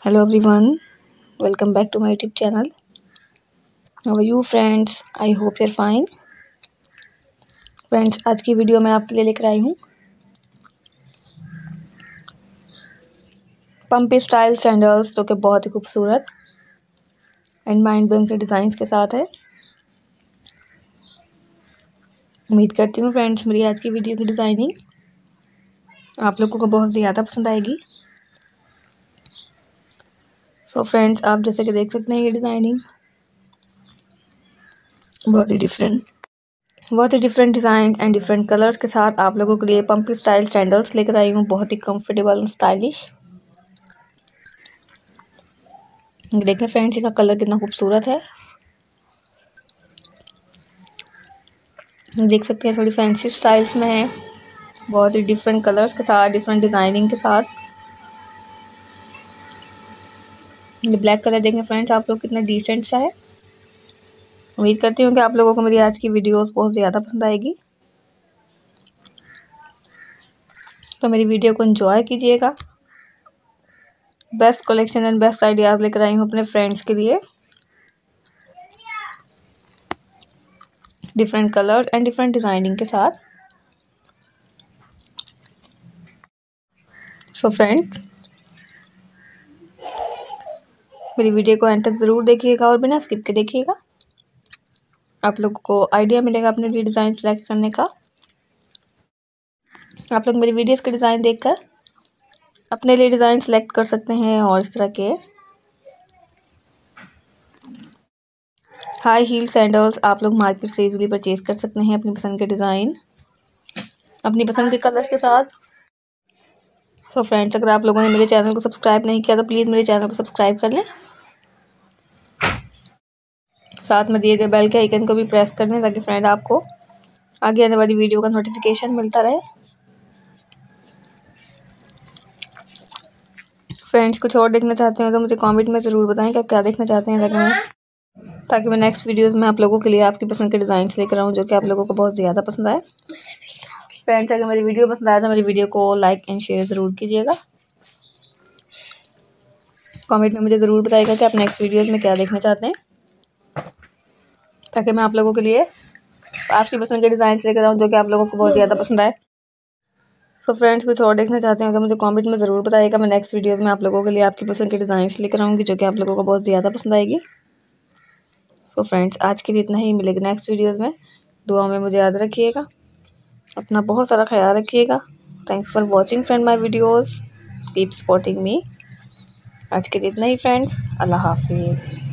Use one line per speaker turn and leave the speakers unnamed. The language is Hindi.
Hello everyone, welcome back to my YouTube channel. How are you friends? I hope you're fine. Friends, आज की वीडियो मैं आपके लिए लेकर आई हूँ पंपी स्टाइल सैंडल्स, जो कि बहुत ही खूबसूरत एंड माइंड ब्लोइंग से डिज़ाइंस के साथ है। उम्मीद करती हूँ फ्रेंड्स मेरी आज की वीडियो की डिज़ाइनिंग आप लोगों को बहुत ज़्यादा पसंद आएगी। सो फ्रेंड्स, आप जैसे कि देख सकते हैं ये डिज़ाइनिंग बहुत ही different design and different colours के साथ आप लोगों के लिए पंपी स्टाइल सैंडल्स लेकर आई हूँ, बहुत ही कंफर्टेबल एंड स्टाइलिश। देखें फ्रेंड्स, इसका कलर कितना खूबसूरत है। देख सकते हैं थोड़ी फैंसी स्टाइल्स में है, बहुत ही डिफरेंट कलर्स के साथ, डिफरेंट डिज़ाइनिंग के साथ। ये ब्लैक कलर देखें फ्रेंड्स आप लोग कितना डिसेंट सा है। उम्मीद करती हूँ कि आप लोगों को मेरी आज की वीडियोस बहुत ज़्यादा पसंद आएगी, तो मेरी वीडियो को एंजॉय कीजिएगा। Best collection and best ideas लेकर आई हूँ अपने फ्रेंड्स के लिए, different colour and different designing के साथ। सो फ्रेंड्स, मेरी वीडियो को एंड तक ज़रूर देखिएगा और बिना स्किप के देखिएगा, आप लोगों को आइडिया मिलेगा अपने लिए डिज़ाइन सेलेक्ट करने का। आप लोग मेरी वीडियोस के डिज़ाइन देखकर अपने लिए डिज़ाइन सेलेक्ट कर सकते हैं और इस तरह के हाई हील सैंडल्स आप लोग मार्केट से इजीली परचेज कर सकते हैं अपनी पसंद के डिज़ाइन, अपनी पसंद के कलर के साथ। सो फ्रेंड्स, अगर आप लोगों ने मेरे चैनल को सब्सक्राइब नहीं किया तो प्लीज़ मेरे चैनल को सब्सक्राइब कर लें, साथ में दिए गए बेल के आइकन को भी प्रेस कर लें ताकि फ्रेंड आपको आगे आने वाली वीडियो का नोटिफिकेशन मिलता रहे। फ्रेंड्स, कुछ और देखना चाहते हो तो मुझे कमेंट में ज़रूर बताएं कि आप क्या देखना चाहते हैं, ताकि मैं नेक्स्ट वीडियोस में आप लोगों के लिए आपकी पसंद के डिज़ाइंस लेकर आऊँ जो कि आप लोगों को बहुत ज़्यादा पसंद आए। फ्रेंड्स, अगर मेरी वीडियो पसंद आए तो मेरी वीडियो को लाइक एंड शेयर ज़रूर कीजिएगा। कमेंट में मुझे ज़रूर बताइएगा कि आप नेक्स्ट वीडियोस में क्या देखना चाहते हैं, ताकि मैं आप लोगों के लिए आपकी पसंद के डिज़ाइंस लेकर आऊँ जो कि आप लोगों को बहुत ज़्यादा पसंद आए। सो फ्रेंड्स, कुछ और देखना चाहते हैं तो मुझे कमेंट में ज़रूर बताइएगा, मैं नेक्स्ट वीडियोस में आप लोगों के लिए आपकी पसंद के डिज़ाइंस लेकर आऊँगी जो कि आप लोगों को बहुत ज़्यादा पसंद आएगी। सो फ्रेंड्स, आज के लिए इतना ही, मिलेगा नेक्स्ट वीडियोस में। दुआ में मुझे याद रखिएगा, अपना बहुत सारा ख्याल रखिएगा। Thanks for watching friend my videos, keep supporting me. आज के लिए इतना ही फ्रेंड्स, अल्लाह हाफिज़।